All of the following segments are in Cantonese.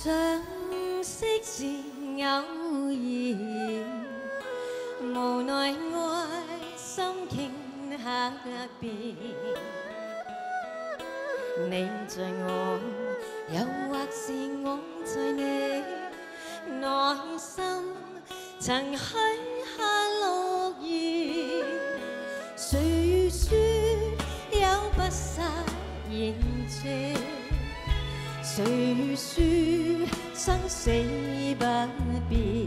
相識是偶然，無奈愛心頃刻變。你在我，又或是我在你內心，曾許下諾言。誰說有不散筵席？誰說生死不變？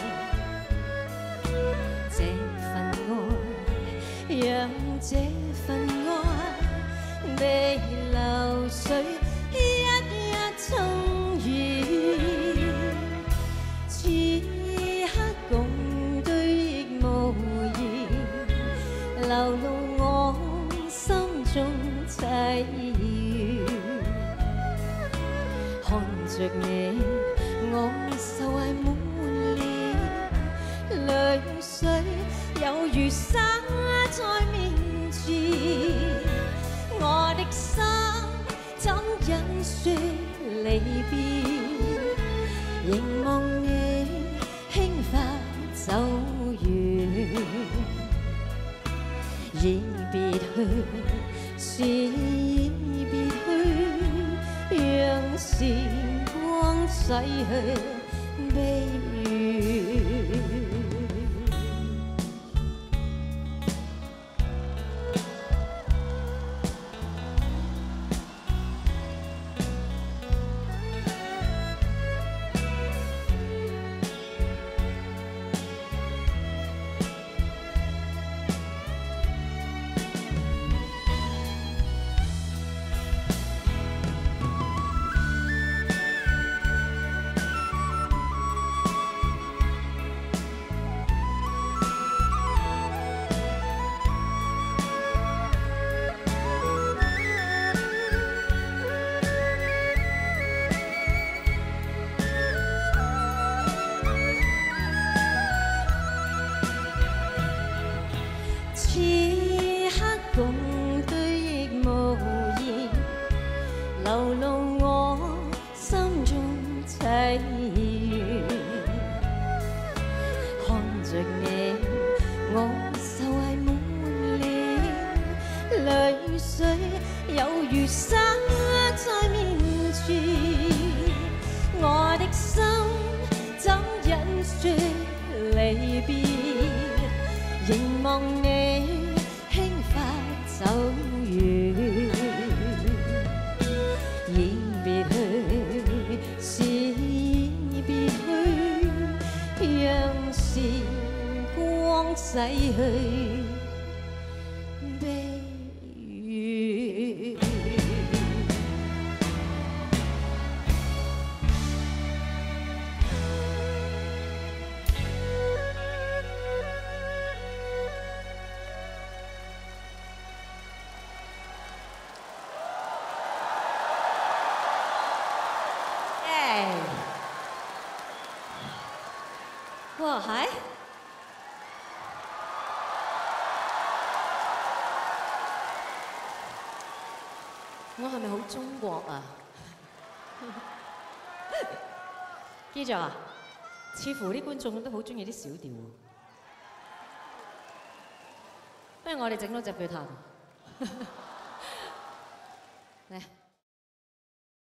這份愛，讓這份愛被流水一一沖完。此刻共對亦無言，流露我心中際遇。看着你，我受惠滿臉，淚水有如灑在面前。我的心怎忍說離別？凝望你輕快走遠，已別去，是已別去，讓時光洗去悲怨。此刻共對亦無言，流露我心中際遇。看着你，我受惠滿臉，淚水有如灑在面前。我的心怎忍說離別？凝望你輕快走遠，已別去，是已別去，讓時光洗去悲怨。哇，係！我係咪好中國啊？記住啊，似乎啲觀眾都好中意啲小調喎。不如我哋整多隻俾佢彈。嚟。